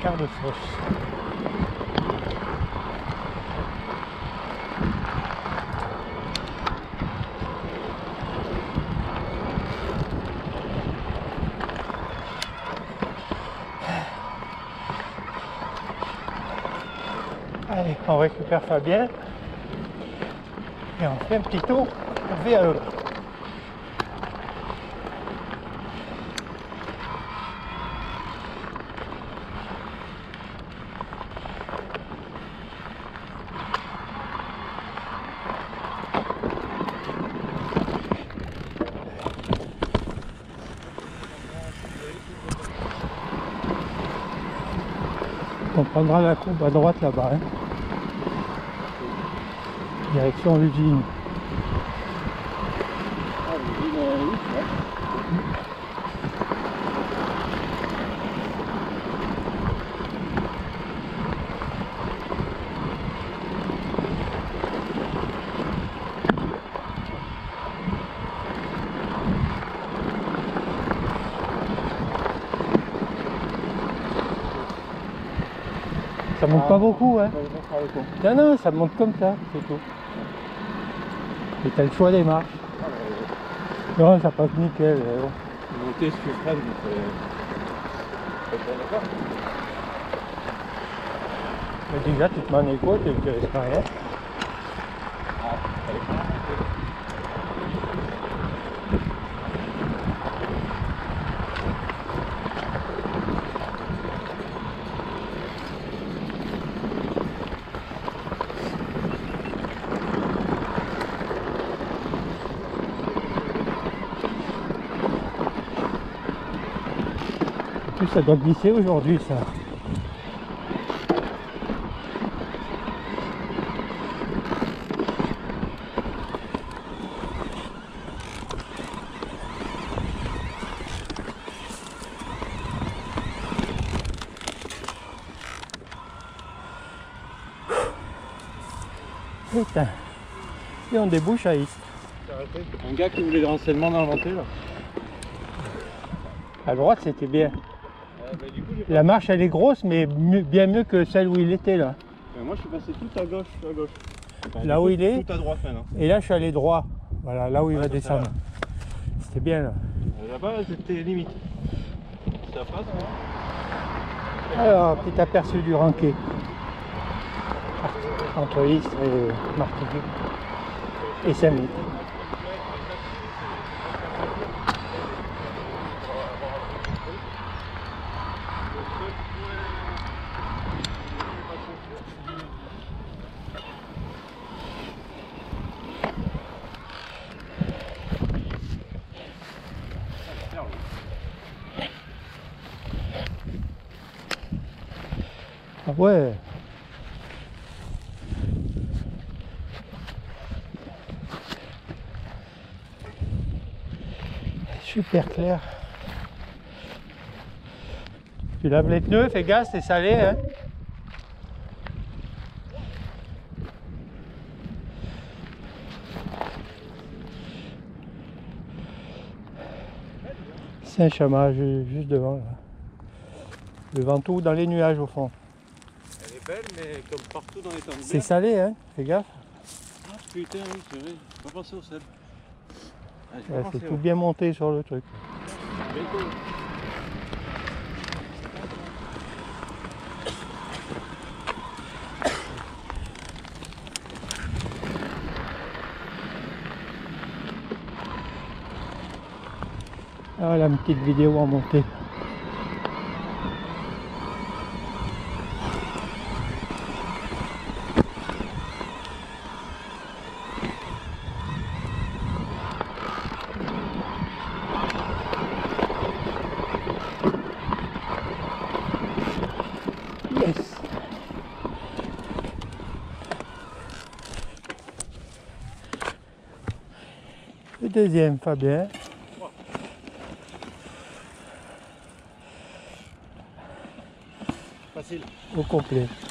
quart de fosse. Allez, on récupère Fabien et on fait un petit tour au VAE. On prendra la courbe à droite là-bas, hein. Direction l'usine. Ah, l'usine, oui, ouais. Ça monte pas beaucoup, hein. Non, non, ça monte comme ça, c'est tout. Et t'as le choix des marches. Non, ça passe nickel. Monter sur freine, Mais déjà, tu te mets en écho, tu risques rien. En plus, ça doit glisser aujourd'hui, ça. Putain, et on débouche à Ist. Un gars qui voulait des renseignements dans le montée là. À droite, c'était bien. Bah, du coup, La marche, elle est grosse, mais bien mieux que celle où il était là. moi je suis passé tout à gauche, Enfin, Là où il est. Tout à droite maintenant. Et là, je suis allé droit. Voilà, là où il va ça, descendre. C'était bien là. Là-bas, c'était limite. Ça passe, hein. Alors, petit aperçu du Ranquet. Entre Istres et Martigues. Et Saint-Mite. Ah ouais. Super clair. Tu laves les pneus, fais gaffe, c'est salé, hein. Saint-Chamas, juste devant là. Le Ventoux dans les nuages au fond. Elle est belle, mais comme partout dans les temps. C'est salé, hein, fais gaffe. Ah putain, oui, c'est vrai. Faut pas penser au sel. Ah, j'ai pas Ouais, pensé, c'est tout bien monté sur le truc. Bientôt. Ah, la petite vidéo en montée. Yes. Le deuxième, Fabien. Facile. Au complet.